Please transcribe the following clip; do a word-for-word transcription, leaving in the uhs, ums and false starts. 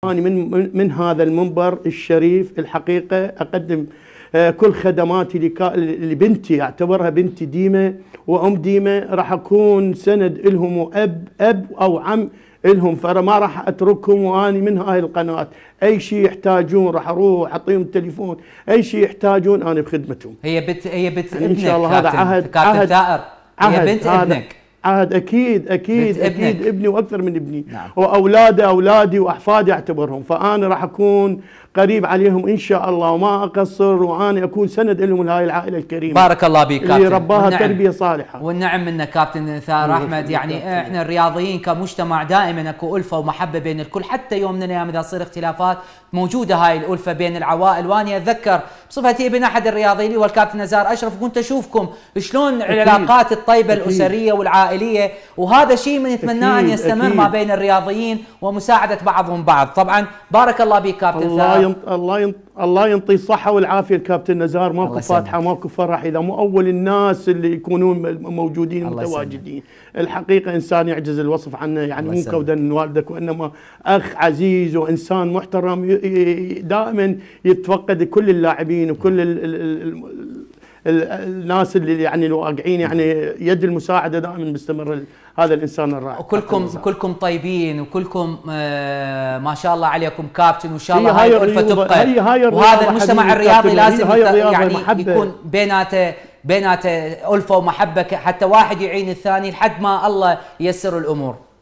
أنا من من من هذا المنبر الشريف الحقيقة أقدم كل خدماتي لبنتي، أعتبرها بنتي ديمة وأم ديمة، راح أكون سند لهم وأب أب أو عم لهم، فما راح أتركهم. وأني من هاي القناة أي شيء يحتاجون راح أروح أعطيهم تليفون، أي شيء يحتاجون أنا بخدمتهم. هي بنت هي بنت يعني ابنك إن شاء الله هذا عهد عهد ثائر، هي بنت ابنك عهد أكيد أكيد أكيد ابنك. ابني وأكثر من ابني. نعم. وأولاده أولادي وأحفادي أعتبرهم، فأنا راح أكون قريب عليهم إن شاء الله وما أقصر، وأنا أكون سند لهم لهاي العائلة الكريمة. بارك الله بك كابتن، اللي رباها تربية صالحة. والنعم منك كابتن ثائر أحمد. يعني إحنا الرياضيين كمجتمع دائما أكو ألفة ومحبة بين الكل، حتى يوم من الأيام إذا تصير اختلافات موجودة هاي الألفة بين العوائل. وأني أتذكر بصفتي ابن أحد الرياضيين والكابتن نزار أشرف كنت أشوفكم شلون العلاقات الطيبة أكيد. الأسرية والعائلية، وهذا شيء بنتمناه أن يستمر أكيد. ما بين الرياضيين ومساعدة بعضهم بعض. طبعا بارك الله بك كابتن الله ثائر. ينط... الله ينط... الله ينطي الصحة والعافية الكابتن نزار. ماكو فاتحة ماكو فرح إذا مو أول الناس اللي يكونون موجودين متواجدين. الحقيقة إنسان يعجز الوصف عنه، يعني مو كودا والدك، وإنما أخ عزيز وإنسان محترم دائما يتفقد كل اللاعبين وكل ال... ال... ال... الناس اللي يعني الواقعين، يعني يد المساعدة دائما مستمر. هذا الانسان الرائع. وكلكم كلكم طيبين وكلكم آه ما شاء الله عليكم كابتن، وان شاء الله هاي الألفة تبقى. هي هاي وهذا المجتمع الرياضي لازم يعني محبة. يكون بيناته بيناته ألفة ومحبة، حتى واحد يعين الثاني لحد ما الله ييسر الامور.